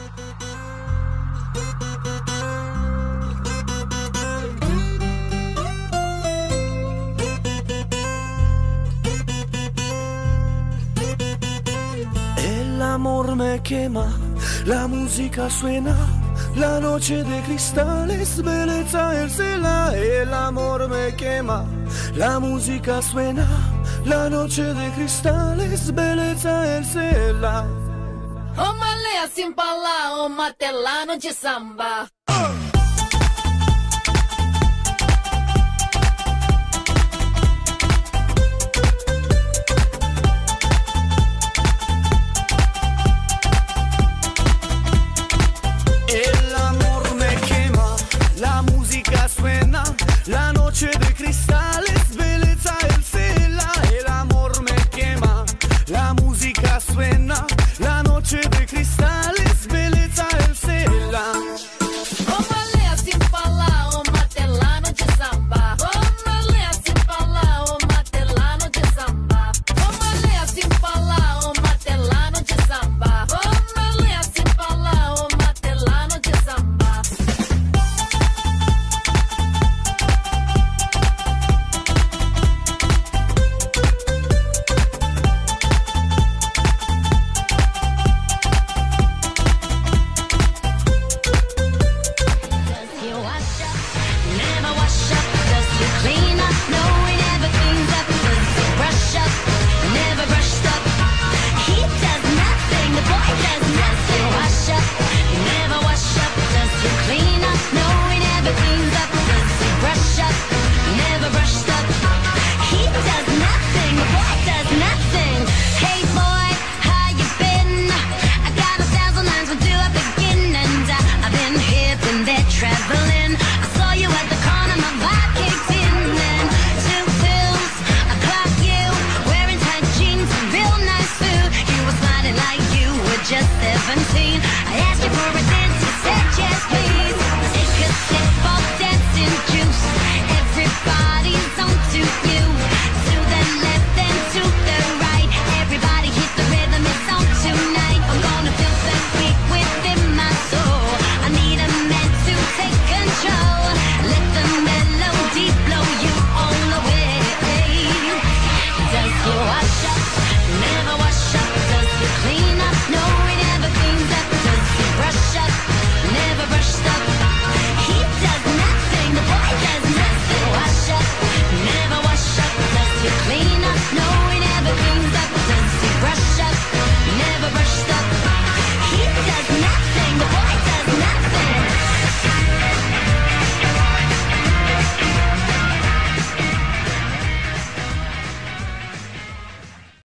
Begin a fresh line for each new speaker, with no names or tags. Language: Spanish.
El amor me quema, la música suena, la noche de cristales, belleza el cela. El amor me quema, la música suena, la noche de cristales, belleza el cela.
Uma leia sem falar, uma telano de samba.